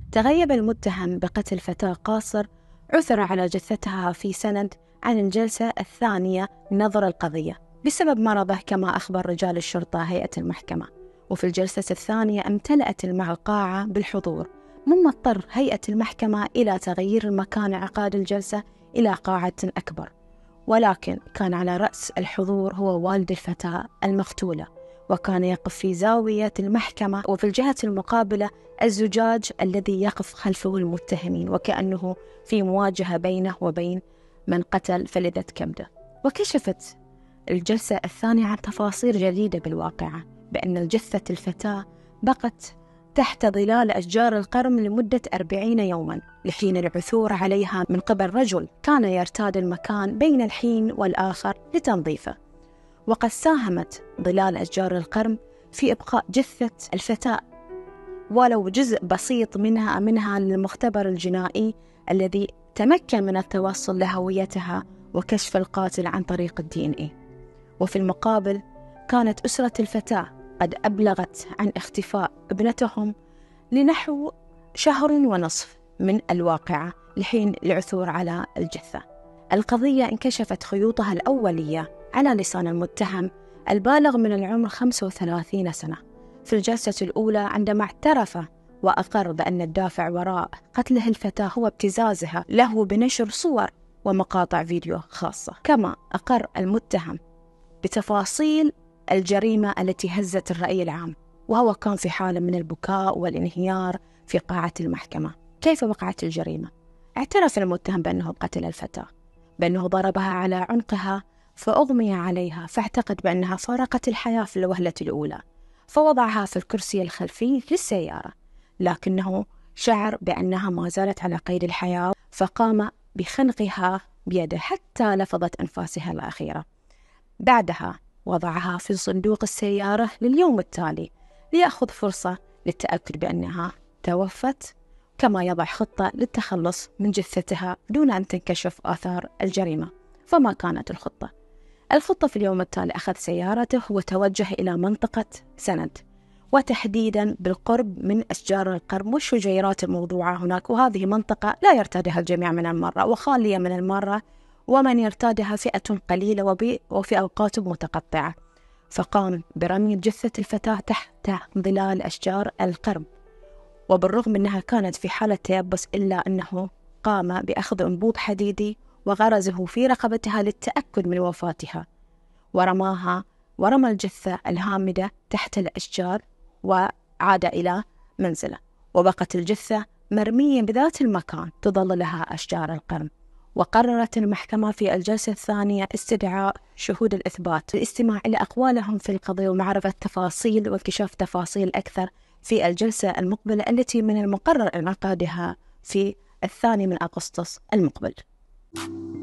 تغيب المتهم بقتل فتاة قاصر عثر على جثتها في سند عن الجلسة الثانية نظر القضية بسبب مرضه كما أخبر رجال الشرطة هيئة المحكمة. وفي الجلسة الثانية امتلأت القاعة بالحضور، مما اضطر هيئة المحكمة إلى تغيير المكان عقاد الجلسة إلى قاعة أكبر، ولكن كان على رأس الحضور هو والد الفتاة المقتولة، وكان يقف في زاوية المحكمة، وفي الجهة المقابلة الزجاج الذي يقف خلفه المتهمين، وكأنه في مواجهة بينه وبين من قتل فلذة كبده. وكشفت الجلسة الثانية عن تفاصيل جديدة بالواقعة، بأن جثة الفتاة بقت تحت ظلال أشجار القرم لمدة 40 يوما لحين العثور عليها من قبل رجل كان يرتاد المكان بين الحين والآخر لتنظيفه. وقد ساهمت ظلال أشجار القرم في إبقاء جثة الفتاة ولو جزء بسيط منها للمختبر الجنائي الذي تمكن من التوصل لهويتها وكشف القاتل عن طريق الDNA. وفي المقابل كانت أسرة الفتاة قد أبلغت عن اختفاء ابنتهم لنحو 1.5 شهر من الواقعة لحين العثور على الجثة. القضية انكشفت خيوطها الأولية على لسان المتهم البالغ من العمر 35 سنة في الجلسة الأولى، عندما اعترف وأقر بأن الدافع وراء قتله الفتاة هو ابتزازها له بنشر صور ومقاطع فيديو خاصة. كما أقر المتهم بتفاصيل الجريمة التي هزت الرأي العام، وهو كان في حالة من البكاء والانهيار في قاعة المحكمة. كيف وقعت الجريمة؟ اعترف المتهم بأنه قتل الفتاة، بأنه ضربها على عنقها فأغمي عليها، فاعتقد بأنها فارقت الحياة في الوهلة الأولى، فوضعها في الكرسي الخلفي للسيارة، لكنه شعر بأنها ما زالت على قيد الحياة، فقام بخنقها بيده حتى لفظت أنفاسها الأخيرة. بعدها وضعها في صندوق السيارة لليوم التالي ليأخذ فرصة للتأكد بأنها توفت، كما يضع خطة للتخلص من جثتها دون أن تنكشف آثار الجريمة. فما كانت الخطة؟ الخطة في اليوم التالي أخذ سيارته وتوجه إلى منطقة سند، وتحديدا بالقرب من أشجار القرم والشجيرات الموضوعة هناك، وهذه منطقة لا يرتادها الجميع من المرة وخالية من المرة، ومن يرتادها فئة قليلة وفي أوقات متقطعة. فقام برمي جثة الفتاة تحت ظلال أشجار القرم، وبالرغم أنها كانت في حالة تيبس إلا أنه قام بأخذ أنبوب حديدي وغرزه في رقبتها للتأكد من وفاتها، ورمى الجثة الهامدة تحت الأشجار وعاد إلى منزله، وبقت الجثة مرمية بذات المكان تظللها أشجار القرم. وقررت المحكمة في الجلسة الثانية استدعاء شهود الإثبات للاستماع إلى أقوالهم في القضية ومعرفة تفاصيل واكتشاف تفاصيل أكثر في الجلسة المقبلة التي من المقرر انعقادها في 2 أغسطس المقبل.